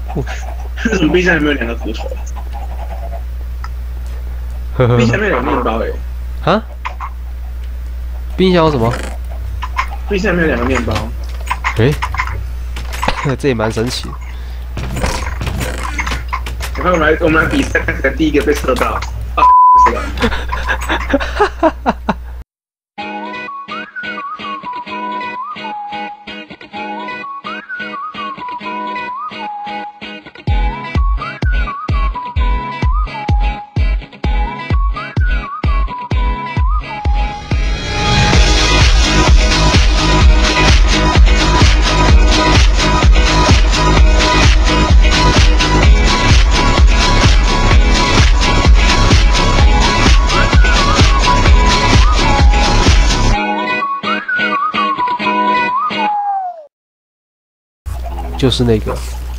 为什么冰箱里面有2个骨头？冰箱里面有面包啊？冰箱有什么？ 冰箱里面有2个面包。 这也蛮神奇的。 然后我们来比赛，看谁第一个被射到。啊，是吧？ 就是那个，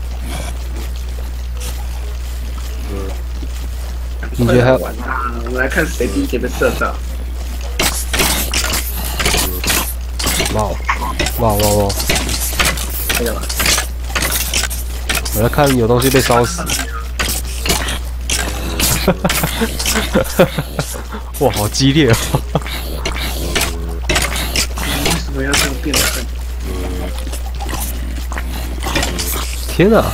你觉得还有？ 我们来看谁第一个被射到。 哇！ 这个吧， 我来看有东西被烧死。哇，好激烈哦！ 为什么要这样变得很？ 天哪！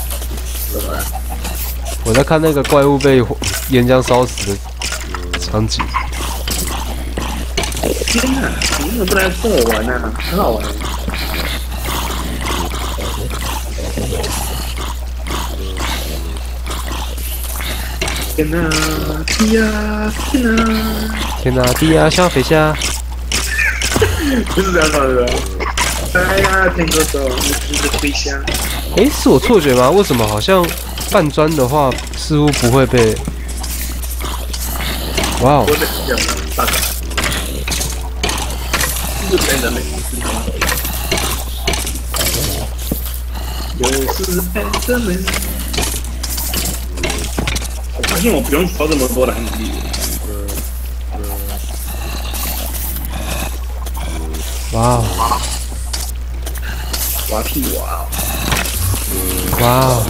我在看那个怪物被岩浆烧死的场景。 天哪！你为什么不来跟我玩呢？很好玩。天哪！地呀！ 天哪！地呀！像飞虾。 不是这样唱的。哎呀，天哥走，你是个飞虾。 是我错觉吗？为什么好像半砖的话似乎不会被？哇哦！ 日本人没有日本人。我发现我不用烧这么多蓝米。 哇哦！ 哇屁哇！ 哇哦！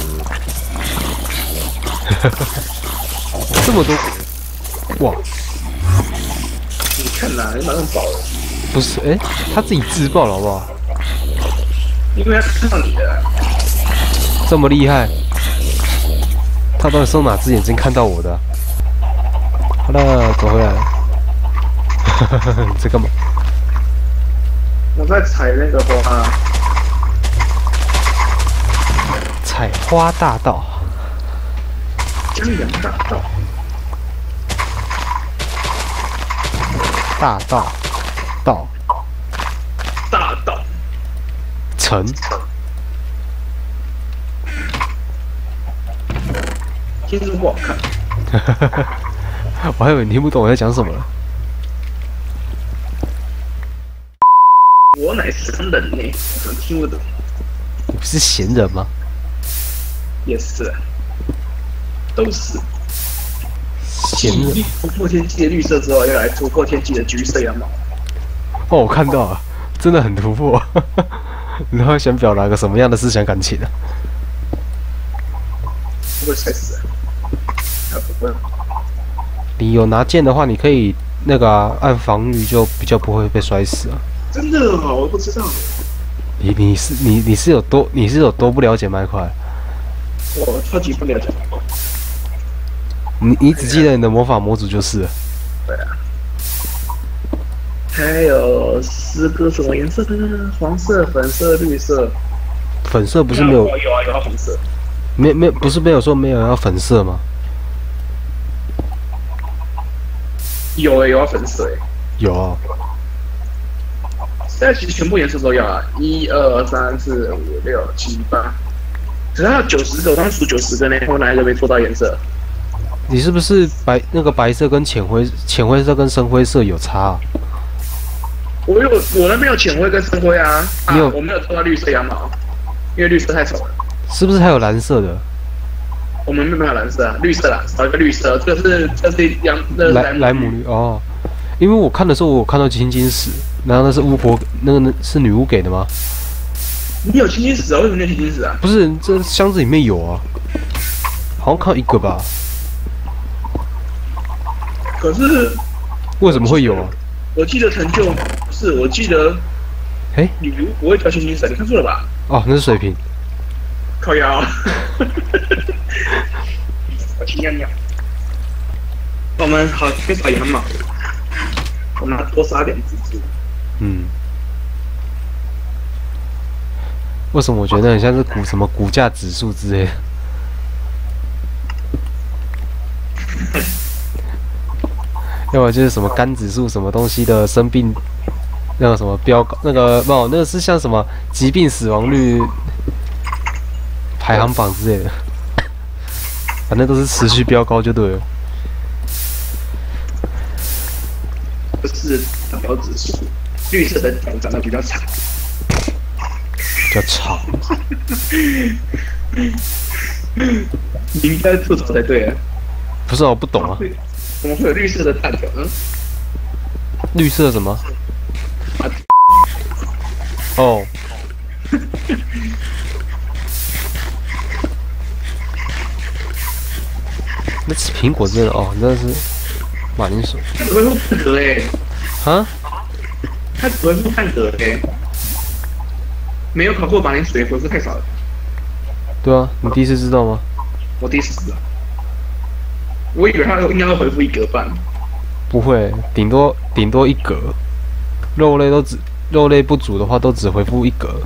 这么多！哇！ 你看啦，你马上爆了。 不是，他自己自爆了好不好？ 因为他看到你了。 这么厉害，他到底是用哪只眼睛看到我的？好了，走回来了。你在干嘛？ 我在踩那个花。 采花大道。 江洋大道。 大道。 大道。 城。 听着不好看。 我还以为你听不懂我在讲什么了。 我乃是人呢，我怎么听不懂？ 你不是闲人吗？ 也是，都是。 闲人。 突破天际的绿色之后，要来突破天际的橘色羊毛。 哦，我看到了，真的很突破。然后想表达个什么样的思想感情呢？ 不会摔死。 你有拿剑的话，你可以那个按防御，就比较不会被摔死啊。 真的哦，我不知道。 你是有多不了解麦块？ 我超级不了解。 你只记得你的魔法模组就是了。 对啊。还有10个什么颜色呢？黄色、粉色、绿色。 粉色不是没有？ 有啊，红色。 不是没有说没有要粉色吗？ 有要粉色有啊。 现在其实全部颜色都要啊，1、2、3、4、5、6、7、8，只要90个，我刚数90个呢，我哪一个没做到颜色？ 你是不是那个白色跟浅灰色跟深灰色有差啊？ 我那边有浅灰跟深灰啊，我没有做到绿色羊毛，因为绿色太丑了。 是不是还有蓝色的？ 我们没有蓝色啊，绿色啦，少一个绿色，这是莱姆绿哦。因为我看的时候，我看到青金石，然后那是巫婆，那是女巫给的吗？ 你有青金石啊？为什么你有青金石啊？ 不是，这箱子里面有啊，好像看到一个吧？ 可是为什么会有啊？ 我记得成就不是，我记得， 哎， 你不会调青金石，你看错了吧？ 哦，那是水瓶。 靠腰。我去尿尿。我们好缺少羊毛，我们要多杀点蜘蛛。 嗯。为什么我觉得很像是什么股价指数之类的？要么就是什么肝指数什么东西的生病，那个什么标高，那个那个是像什么疾病死亡率排行榜之类的，反正都是持续飙高就对了。 不是达标指数，绿色的脚长得比较长。 比较长。 你应该吐槽才对啊！ 不是啊，我不懂啊。 怎么会有绿色的大脚呢？ 绿色什么？ 啊！ 哦。那吃苹果真的哦，真的是马铃薯。 它只会复半格哎。 啊？ 它只会复半格哎。没有考过马铃薯，回复太少了。 对啊，你第一次知道吗？ 我第一次知道。我以为它应该会回复1格半。 不会，顶多1格。肉类不煮的话，都只回复1格。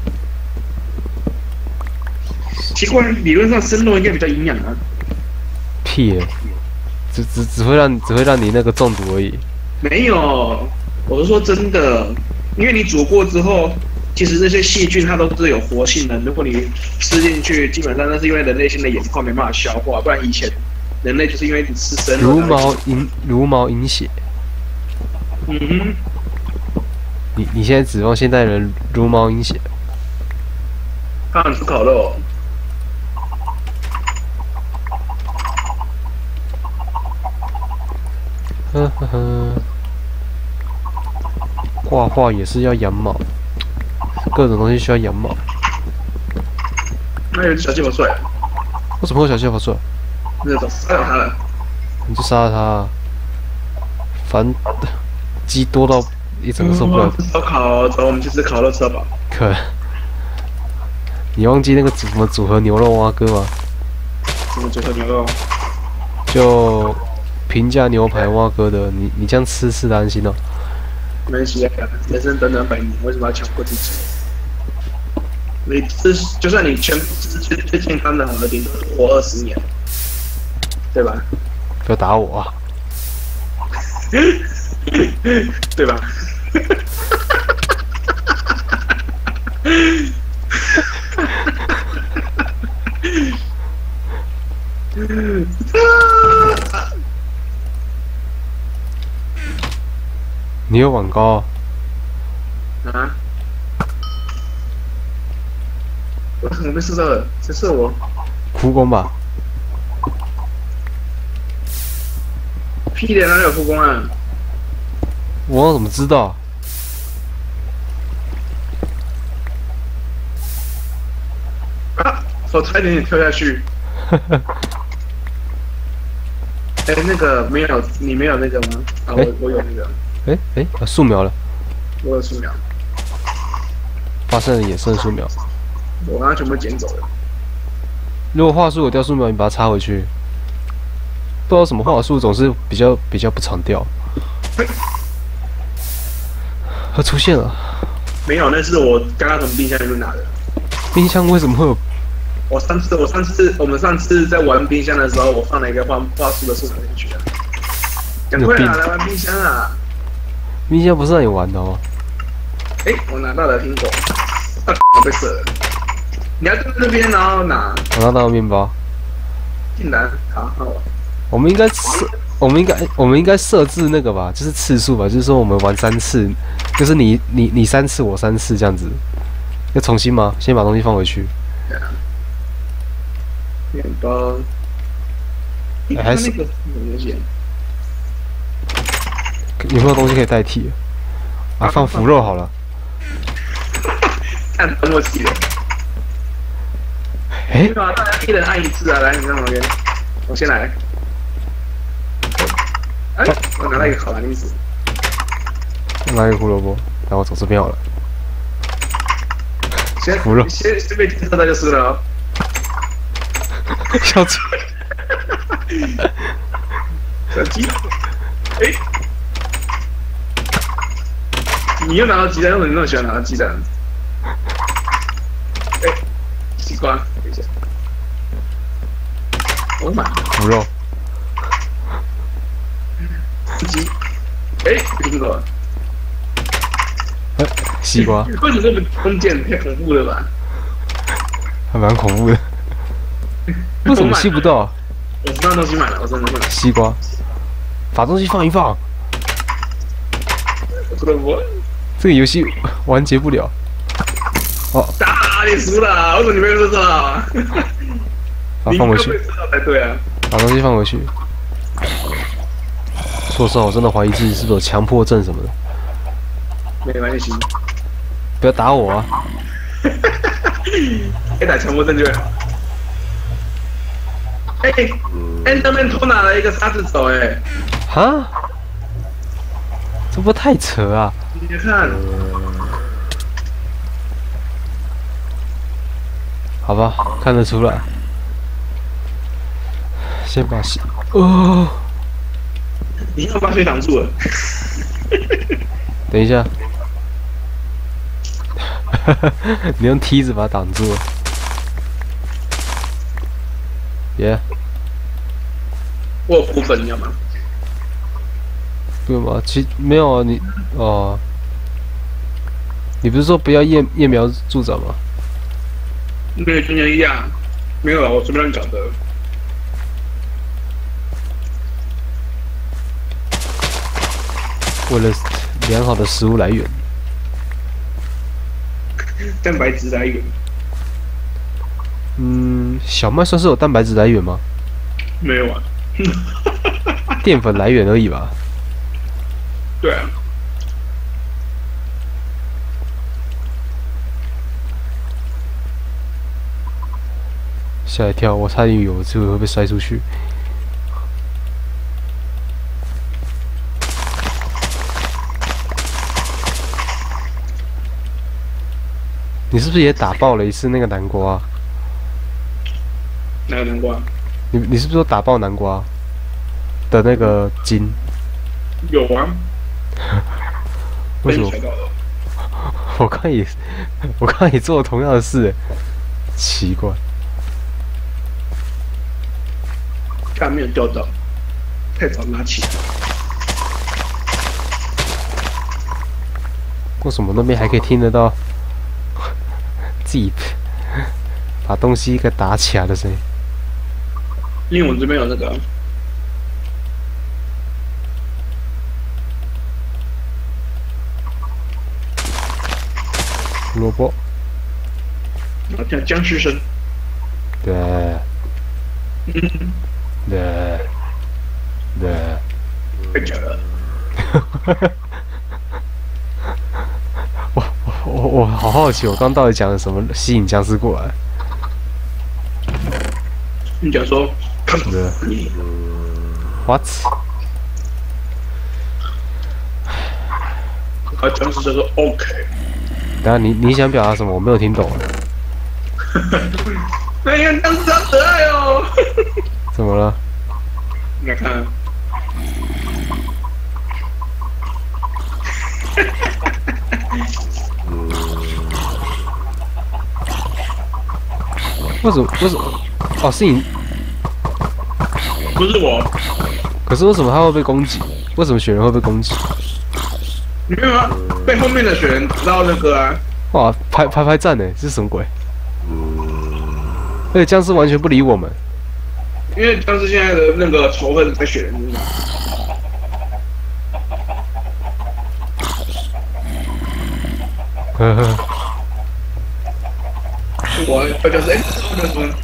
奇怪，理论上生肉应该比较营养啊。 屁耶！只会让你那个中毒而已。 没有，我是说真的，因为你煮过之后，其实那些细菌它都是有活性的。如果你吃进去，基本上那是因为人类现在演化没办法消化，不然以前人类就是因为你吃生肉。 茹毛饮血。 嗯哼。 你现在指望现代人茹毛饮血？ 刚好吃烤肉。 呵呵呵。画画也是要羊毛，各种东西需要羊毛。 那有只小鸡跑出来了。 为什么会有小鸡跑出来？ 那种杀了它了。 你就杀了它啊！反正鸡多到一整个受不了。 烧烤，走，我们去吃烤肉吃饱。 可，你忘记那个什么组合牛肉蛙哥吗？ 什么组合牛肉？ 就平价牛排蛙哥的，你这样吃的安心哦。 没关系啊，人生短短100年，为什么要强迫自己？你吃，就算你全部吃最健康的好了，顶多活20年，对吧？ 不要打我啊！ 对吧？ 你有网高啊？为什么被射到了？谁射我？ 哭工吧？ 屁的，哪里有复工啊？ 我怎么知道？ 啊！我差一点点跳下去。哎，那个没有，你没有那个吗？啊，我有那个。 素描了。 我有素描。 发生了野生素描。 我刚刚全部捡走了。 如果话术有掉素描，你把它插回去。不知道什么话术总是比较不常掉。它出现了。 没有，那是我刚刚从冰箱里面拿的。 冰箱为什么会有？ 我们上次在玩冰箱的时候，我放了一个话术的素描进去了。赶快来玩冰箱啊！ 冰箱不是让你玩的哦。 哎，我拿到了苹果，我被射了。你要在那边，然后拿。 我拿到了面包。 竟然，好。 我们应该设置那个吧，就是次数吧，就是说我们玩3次，就是你3次，我3次这样子。要重新吗？先把东西放回去。 面包。 还是那个什么东西？ 有没有东西可以代替？啊，放腐肉好了。 看默契的。 哎、 对啊，大家一人按一次啊！来，你看旁边，我先来。哎，我拿到一个好蓝粒子。 拿一个胡萝卜，然后走这边好了。服了先被击射到就输了哦。 小猪， 小鸡，哎，你又拿到鸡蛋，为什么你那么喜欢拿到鸡蛋？哎，西瓜，等一下，我买腐肉， 鸡，哎，苹果， 西瓜， 为什么这个弓箭太恐怖了吧？ 还蛮恐怖的。为什么吸不到？ 我知道东西买了，我真的买了。 西瓜，把东西放一放。 胡萝卜， 这个游戏完结不了。哦， 啊，你输了，为什么你没有说啊？ 把它放回去， 才对啊。 把东西放回去。说实话，我真的怀疑自己是不是有强迫症什么的。 没关系， 不要打我啊！ 一打强迫症就会好。哎，Enderman 偷拿了一个沙子走，哎， 哈？这不太扯啊！ 你看， 好吧，看得出来。先把西……哦， 你要把水挡住了。 等一下，你用梯子把它挡住了。耶、 我有骨粉，你要吗？ 不用吧？其没有啊，你哦，你不是说不要叶苗助长吗？ 没有今年一样，没有啊，我随便乱讲的。 为了良好的食物来源， 蛋白质来源小麦算是有蛋白质来源吗？ 没有啊？ 淀粉来源而已吧。 对啊， 吓一跳，我差点以为我这个会被摔出去。你是不是也打爆了一次那个南瓜啊？ 哪个南瓜？ 你是不是说打爆南瓜的那个筋？ 有啊。 为什么被你？踩到了我刚也做了同样的事，奇怪。 刚没有钓到，太早拿起。 为什么那边还可以听得到自己把东西给打起来的声音？ 因为我这边有那个胡萝卜， 叫僵尸声。 对对对， 太假了。 我好好奇，我刚到底讲了什么吸引僵尸过来？ 你讲说，看对你 ，what？ 和僵尸就说 OK。 等下你想表达什么？我没有听懂。 哎呀，僵尸好可爱哦！ 怎么了？ 你来看， 为什么？哦，是你。 不是我， 可是为什么他会被攻击？为什么雪人会被攻击？ 没有啊，被后面的雪人打到那个啊。 哇，排站呢？这是什么鬼？而且僵尸完全不理我们。 因为僵尸现在的那个仇恨在雪人身上。 呵呵， 我要僵尸，哎，那什么？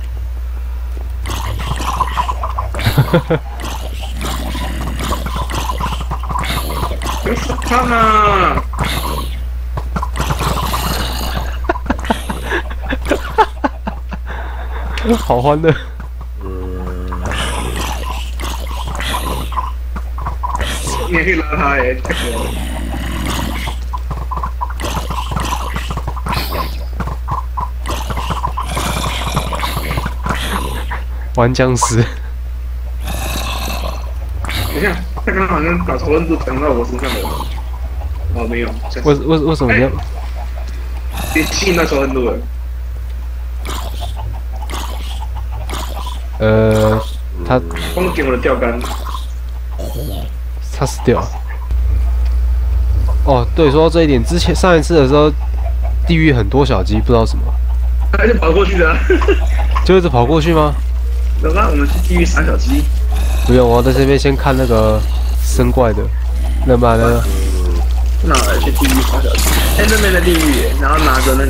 别说他嘛！ 好欢乐。 你还可以拉他哎，太屌了。 玩僵尸。 等一下，他刚刚好像把仇恨度转到我身上了。哦，没有。 为什么你要？ 别吸引到仇恨度了。 他光点我的钓竿。 他死掉了。哦，对，说到这一点，上一次的时候，地狱很多小鸡，不知道什么。 他就跑过去的、啊。 就一直跑过去吗？ 走吧，我们去地狱杀小鸡。 不用，我在这边先看那个生怪的，那么呢？ 哪来去地狱杀小鸡？哎，那边的地狱，然后拿着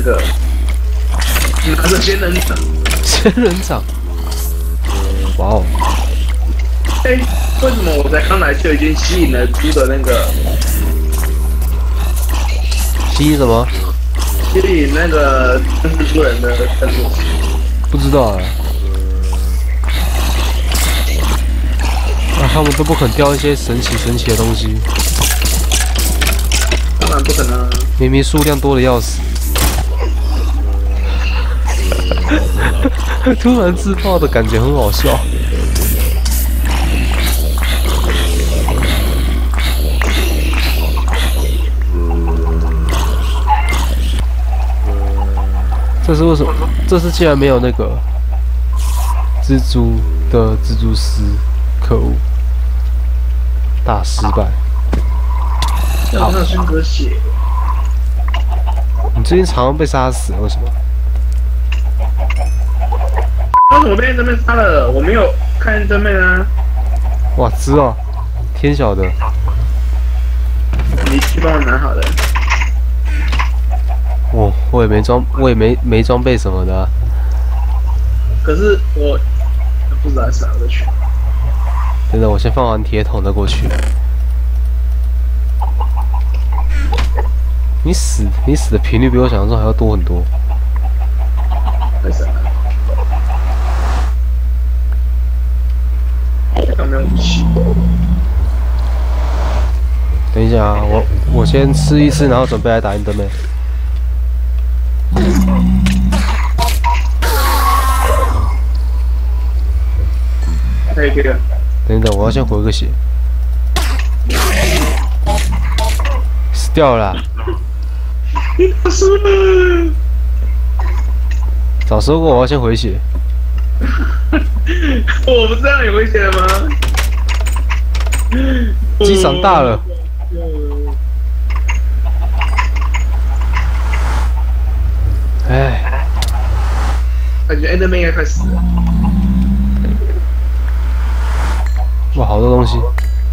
仙人掌。 仙人掌。哇哦！ 哎，为什么我才刚来就已经吸引了猪的那个？ 吸引什么？ 吸引那个蜘蛛人的程度。 不知道啊。他们都不肯掉一些神奇的东西。 当然不可能、啊。 明明数量多的要死。突然自爆的感觉很好笑。这是为什么？这次竟然没有那个蜘蛛的蜘蛛丝，可恶！大失败。 好像轩哥血。 你最近常常被杀死，为什么？ 为什么被那边杀了？我没有看正面啊。 哇，知道，天晓得。 你去帮我拿好了。 我也没装备什么的、啊。 可是我不知道啥的去。 真的，我先放完铁桶再过去。你死的频率比我想象中还要多很多。 为什么？有没有武器？ 等一下啊，我先吃一吃，然后准备来打印灯妹。 可以了。 等等，我要先回个血。死掉了啦。 你打输了。 早说过我要先回血。 我不知道你回血了吗？ 鸡长大了。哎， 感觉 Enderman 应该快死了。 哇，好多东西，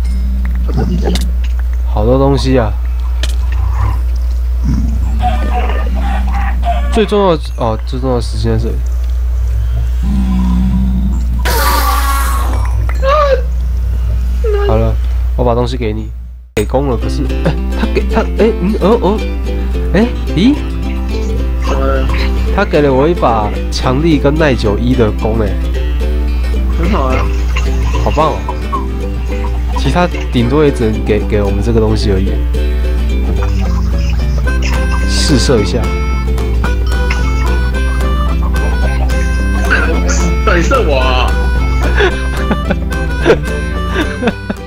好多东西啊！最重要的哦，最重要的时间在这里。好了，我把东西给你，给攻了。可是，咦？他给了我一把强力跟耐久1的弓， 很好啊， 好棒哦！其他顶多也只能给我们这个东西而已，试射一下。 你射我啊！